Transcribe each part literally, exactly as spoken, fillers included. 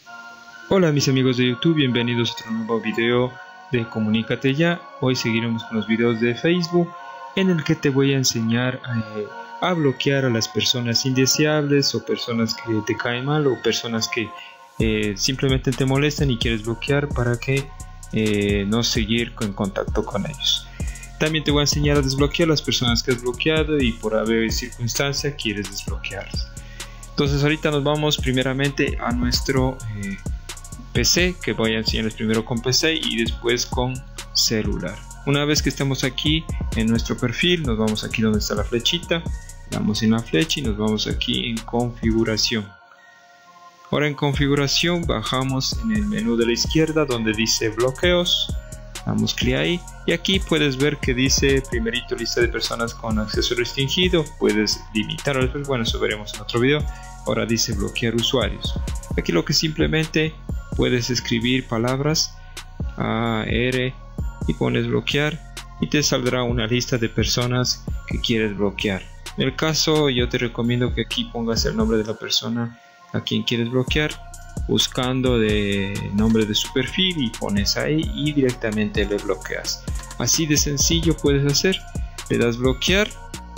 Hola mis amigos de YouTube, bienvenidos a otro nuevo video de Comunícate Ya. Hoy seguiremos con los videos de Facebook en el que te voy a enseñar eh, a bloquear a las personas indeseables o personas que te caen mal o personas que eh, simplemente te molestan y quieres bloquear para que eh, no seguir en contacto con ellos. También te voy a enseñar a desbloquear a las personas que has bloqueado y por haber circunstancia quieres desbloquearlas. Entonces ahorita nos vamos primeramente a nuestro eh, P C, que voy a enseñarles primero con P C y después con celular. Una vez que estemos aquí en nuestro perfil, nos vamos aquí donde está la flechita, damos en la flecha y nos vamos aquí en configuración. Ahora en configuración bajamos en el menú de la izquierda donde dice bloqueos, damos clic ahí y aquí puedes ver que dice primerito lista de personas con acceso restringido. Puedes limitar, bueno, eso veremos en otro video. Ahora dice bloquear usuarios. Aquí lo que simplemente puedes escribir palabras A, R y pones bloquear y te saldrá una lista de personas que quieres bloquear. En el caso yo te recomiendo que aquí pongas el nombre de la persona a quien quieres bloquear, buscando de nombre de su perfil y pones ahí y directamente le bloqueas. Así de sencillo puedes hacer. Le das bloquear,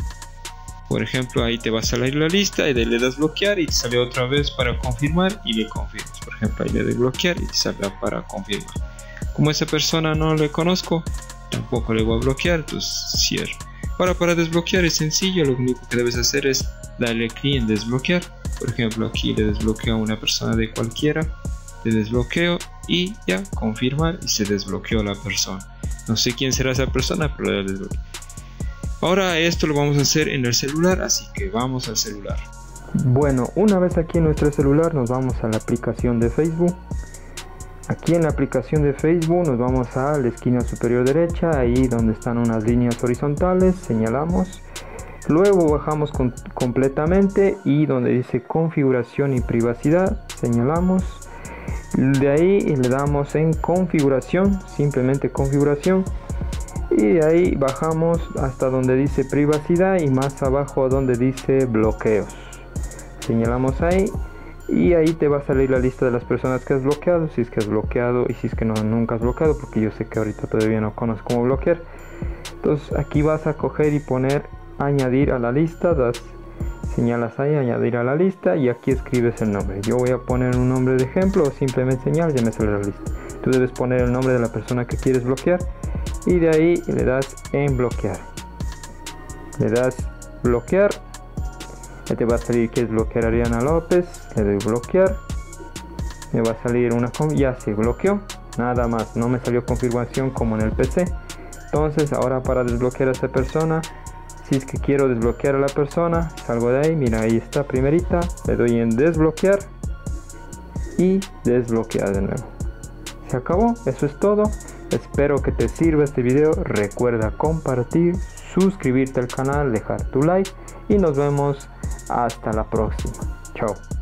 por ejemplo ahí te va a salir la lista y le das bloquear y te sale otra vez para confirmar y le confirmas. Por ejemplo ahí le das bloquear y te saldrá para confirmar. Como esa persona no le conozco, tampoco le voy a bloquear, entonces cierro. Ahora para desbloquear es sencillo, lo único que debes hacer es darle clic en desbloquear. Por ejemplo aquí le desbloqueo a una persona de cualquiera, le desbloqueo y ya confirmar y se desbloqueó la persona. No sé quién será esa persona, pero le desbloqueo. Ahora esto lo vamos a hacer en el celular, así que vamos al celular. Bueno, una vez aquí en nuestro celular nos vamos a la aplicación de Facebook. Aquí en la aplicación de Facebook nos vamos a la esquina superior derecha, ahí donde están unas líneas horizontales, señalamos. Luego bajamos con, completamente y donde dice configuración y privacidad, señalamos. De ahí le damos en configuración, simplemente configuración. Y de ahí bajamos hasta donde dice privacidad y más abajo donde dice bloqueos. Señalamos ahí y ahí te va a salir la lista de las personas que has bloqueado, si es que has bloqueado y si es que no, nunca has bloqueado, porque yo sé que ahorita todavía no conozco cómo bloquear. Entonces aquí vas a coger y poner añadir a la lista, das, señalas ahí añadir a la lista y aquí escribes el nombre. Yo voy a poner un nombre de ejemplo o simplemente señal, ya me sale la lista. Tú debes poner el nombre de la persona que quieres bloquear y de ahí le das en bloquear. Le das bloquear. Ya te va a salir que es bloquear a Ariana López. Le doy bloquear. Me va a salir una, ya se bloqueó. Nada más, no me salió confirmación como en el P C. Entonces ahora para desbloquear a esa persona, si es que quiero desbloquear a la persona, salgo de ahí, mira ahí está primerita, le doy en desbloquear y desbloquear de nuevo. Se acabó, eso es todo. Espero que te sirva este video. Recuerda compartir, suscribirte al canal, dejar tu like y nos vemos hasta la próxima. Chao.